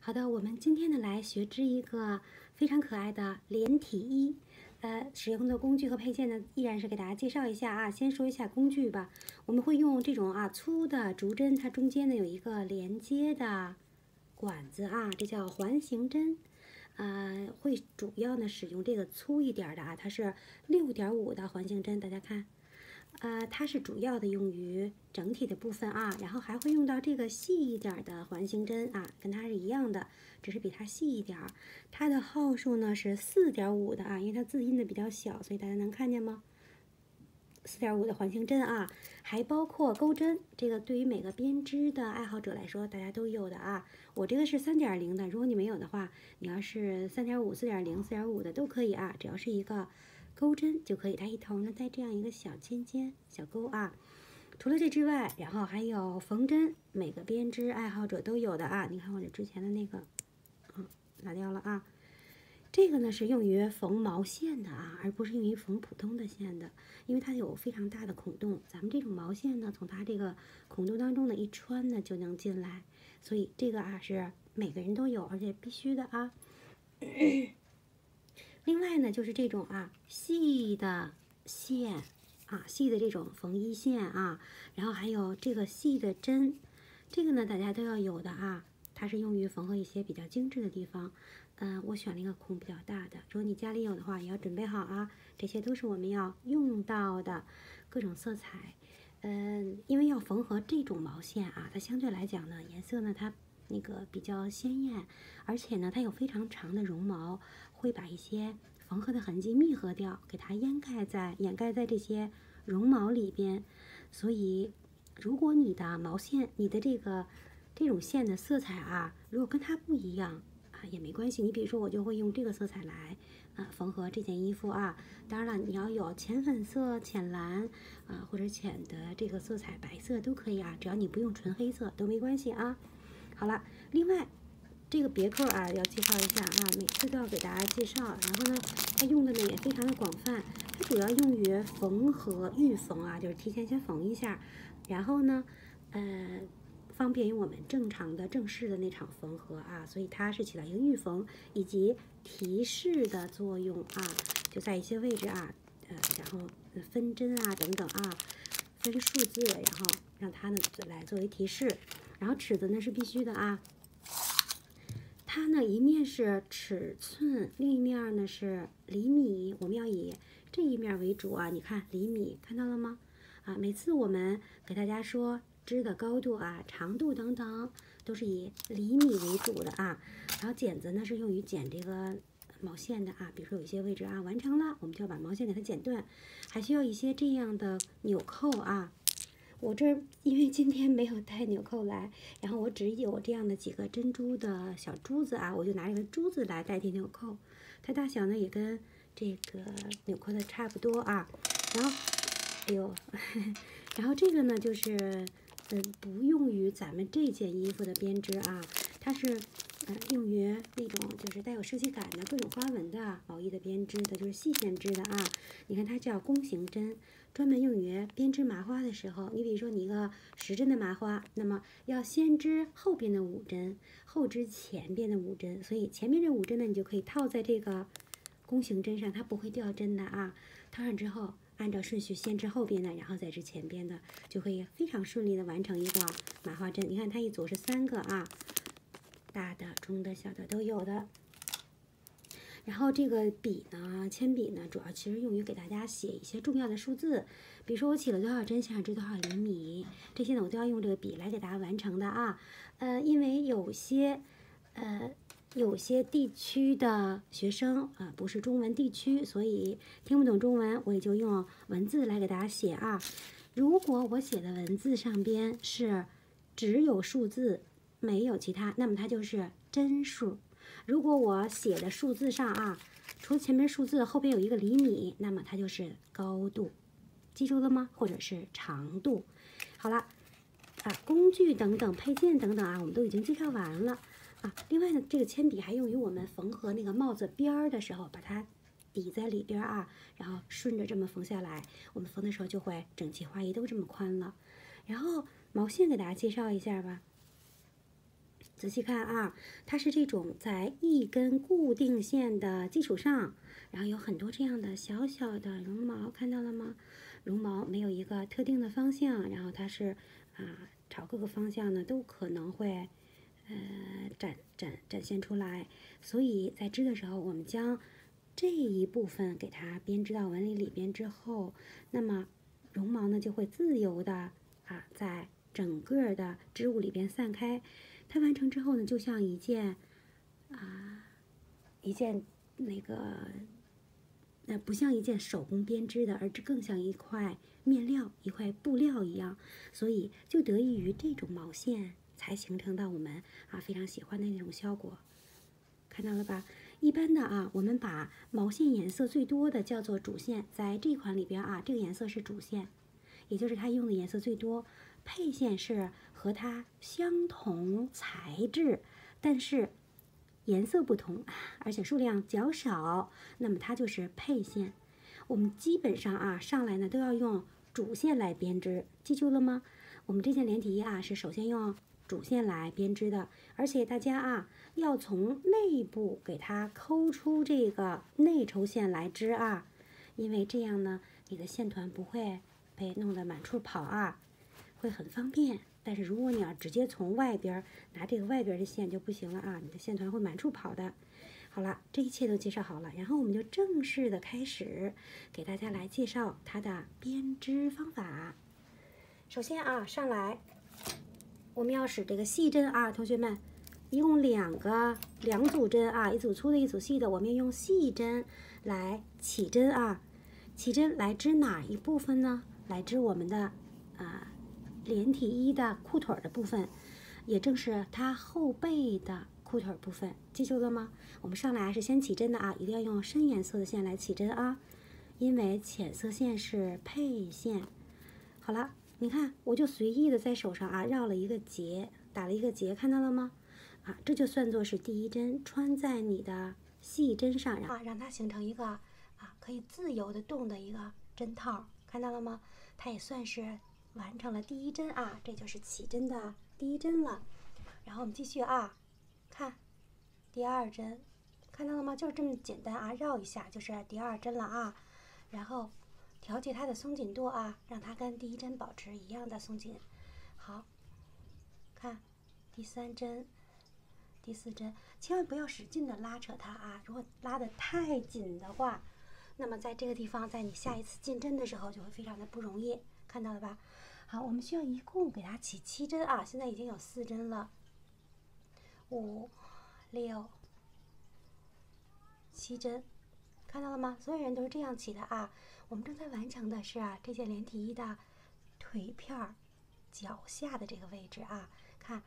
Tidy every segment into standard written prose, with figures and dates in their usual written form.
好的，我们今天呢来学织一个非常可爱的连体衣。使用的工具和配件呢，依然是给大家介绍一下啊。先说一下工具吧，我们会用这种粗的竹针，它中间呢有一个连接的管子啊，这叫环形针。会主要呢使用这个粗一点的啊，它是6.5的环形针，大家看。它是主要的用于整体的部分啊，然后还会用到这个细一点的环形针啊，跟它是一样的，只是比它细一点儿。它的号数呢是4.5的啊，因为它字印的比较小，所以大家能看见吗？4.5的环形针啊，还包括钩针，这个对于每个编织的爱好者来说，大家都有的啊。我这个是3.0的，如果你没有的话，你要是3.5、4.0、4.5的都可以啊，只要是一个钩针就可以。它一头呢带这样一个小尖尖小钩啊。除了这之外，然后还有缝针，每个编织爱好者都有的啊。你看我这之前的那个，拿掉了啊。这个呢是用于缝毛线的啊，而不是用于缝普通的线的，因为它有非常大的孔洞。咱们这种毛线呢，从它这个孔洞当中呢一穿呢就能进来，所以这个是每个人都有，而且必须的啊。另外呢，就是这种细的线细的这种缝衣线啊，然后还有这个细的针，这个呢大家都要有的啊。它是用于缝合一些比较精致的地方。我选了一个孔比较大的，如果你家里有的话，也要准备好啊。这些都是我们要用到的各种色彩。因为要缝合这种毛线啊，它相对来讲呢，颜色呢它那个比较鲜艳，而且呢它有非常长的绒毛，会把一些缝合的痕迹密合掉，给它掩盖在这些绒毛里边。所以，如果你的毛线，你的这种线的色彩如果跟它不一样也没关系。你比如说，我就会用这个色彩来缝合这件衣服啊。当然了，你要有浅粉色、浅蓝或者浅的这个色彩，白色都可以啊，只要你不用纯黑色都没关系啊。好了，另外这个别克要介绍一下每次都要给大家介绍。然后呢，它用的呢也非常的广泛，它主要用于缝合预缝就是提前先缝一下，然后呢，方便于我们正常的正式的那场缝合所以它是起到一个预缝以及提示的作用就在一些位置然后分针等等分数字，然后让它呢来作为提示。然后尺子呢是必须的它呢一面是尺寸，另一面呢是厘米，我们要以这一面为主你看厘米看到了吗？每次我们给大家说织的高度长度等等，都是以厘米为主的然后剪子呢是用于剪这个毛线的比如说有一些位置完成了，我们就要把毛线给它剪断，还需要一些这样的纽扣我这儿因为今天没有带纽扣来，然后我只有这样的几个珍珠的小珠子我就拿这个珠子来代替纽扣。它大小呢也跟这个纽扣的差不多然后，哎呦，然后这个呢就是不用于咱们这件衣服的编织它是用于那种就是带有设计感的各种花纹的毛衣的编织的，就是细线织的你看它叫弓形针，专门用于编织麻花的时候。你比如说你一个10针的麻花，那么要先织后边的5针，后织前边的5针，所以前面这5针呢，你就可以套在这个弓形针上，它不会掉针的套上之后，按照顺序先织后边的，然后再织前边的，就可以非常顺利的完成一个麻花针。你看它一组是3个大的、中的、小的都有的。然后这个笔呢，铅笔呢，主要其实用于给大家写一些重要的数字，比如说我起了多少针线，织多少厘米，这些呢我都要用这个笔来给大家完成的因为有些地区的学生不是中文地区，所以听不懂中文，我也就用文字来给大家写如果我写的文字上边是只有数字没有其他，那么它就是针数。如果我写的数字上除了前面数字后边有一个厘米，那么它就是高度，记住了吗？或者是长度。好了工具等等配件等等我们都已经介绍完了另外呢，这个铅笔还用于我们缝合那个帽子边儿的时候，把它抵在里边然后顺着这么缝下来，我们缝的时候就会整齐划一，都这么宽了。然后毛线给大家介绍一下吧。 仔细看啊，它是这种在一根固定线的基础上，然后有很多这样的小小的绒毛，看到了吗？绒毛没有一个特定的方向，然后它是朝各个方向呢都可能会展现出来。所以在织的时候，我们将这一部分给它编织到纹理里边之后，那么绒毛呢就会自由的在整个的织物里边散开。它完成之后呢，就像一件那个不像一件手工编织的，而更像一块面料、一块布料一样。所以就得益于这种毛线，才形成到我们非常喜欢的那种效果。看到了吧？一般的我们把毛线颜色最多的叫做主线，在这款里边这个颜色是主线，也就是它用的颜色最多。配线是和它相同材质，但是颜色不同，而且数量较少，那么它就是配线。我们基本上上来呢都要用主线来编织，记住了吗？我们这件连体衣是首先用主线来编织的，而且大家要从内部给它抠出这个内绸线来织因为这样呢你的线团不会被弄得满处跑会很方便。但是如果你要直接从外边拿这个外边的线就不行了你的线团会满处跑的。好了，这一切都介绍好了，然后我们就正式的开始给大家来介绍它的编织方法。首先上来我们要使这个细针同学们，一共两组针一组粗的，一组细的，我们要用细针来起针起针来织哪一部分呢？来织我们的连体衣的裤腿的部分，也正是它后背的裤腿部分，记住了吗？我们上来是先起针的一定要用深颜色的线来起针因为浅色线是配线。好了，你看我就随意的在手上绕了一个结，打了一个结，看到了吗？这就算作是第一针穿在你的细针上，让它形成一个可以自由的动的一个针套，看到了吗？它也算是完成了第一针这就是起针的第一针了。然后我们继续看第二针，看到了吗？就是这么简单绕一下就是第二针了然后调节它的松紧度让它跟第一针保持一样的松紧。好，看第三针、第四针，千万不要使劲的拉扯它如果拉得太紧的话，那么在这个地方，在你下一次进针的时候就会非常的不容易，看到了吧？好，我们需要一共给它起7针现在已经有4针了，5、6、7针，看到了吗？所有人都是这样起的我们正在完成的是这件连体衣的腿片脚下的这个位置看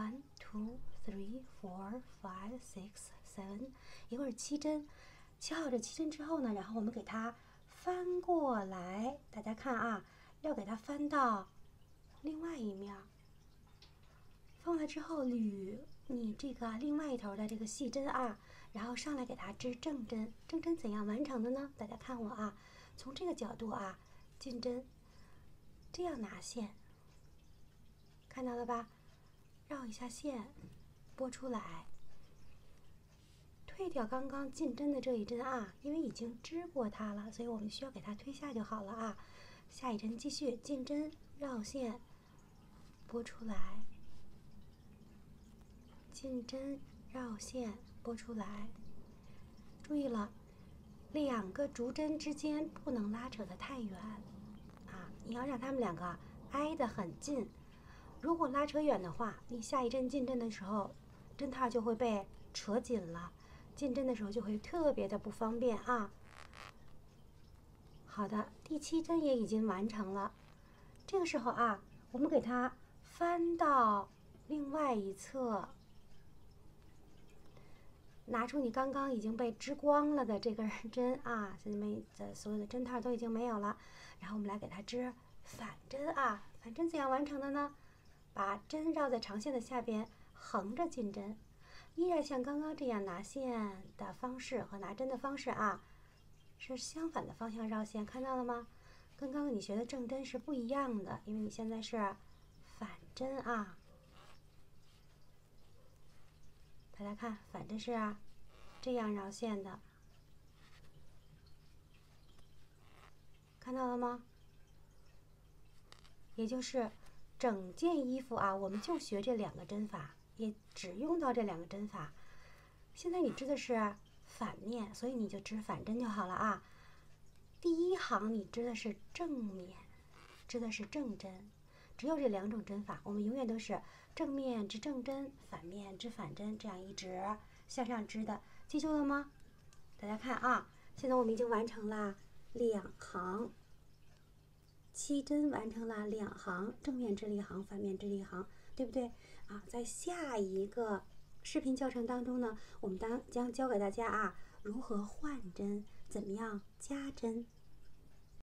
1、2、3、4、5、6、7，一共是7针。起好这7针之后呢，然后我们给它翻过来，大家看要给它翻到另外一面，翻过来之后捋你这个另外一头的这个细针然后上来给它织正针。正针怎样完成的呢？大家看我从这个角度进针，这样拿线，看到了吧？绕一下线，拨出来，退掉刚刚进针的这一针因为已经织过它了，所以我们需要给它推下就好了下一针继续进针，绕线，拨出来，进针，绕线，拨出来。注意了，2个竹针之间不能拉扯得太远你要让它们2个挨得很近。如果拉扯远的话，你下一针进针的时候，针套就会被扯紧了，进针的时候就会特别的不方便好的，第7针也已经完成了。这个时候我们给它翻到另外一侧，拿出你刚刚已经被织光了的这根针所有的针套都已经没有了。然后我们来给它织反针反针怎样完成的呢？把针绕在长线的下边，横着进针，依然像刚刚这样拿线的方式和拿针的方式是相反的方向绕线，看到了吗？跟刚刚你学的正针是不一样的，因为你现在是反针大家看，反着是这样绕线的，看到了吗？也就是整件衣服我们就学这2个针法，也只用到这2个针法。现在你织的是反面，所以你就织反针就好了第1行你织的是正面，织的是正针，只有这2种针法，我们永远都是正面织正针，反面织反针，这样一直向上织的，记住了吗？大家看现在我们已经完成了2行，7针完成了2行，正面织了1行，反面织了1行，对不对在下一个视频教程当中呢，我们将教给大家如何换针，怎么样加针。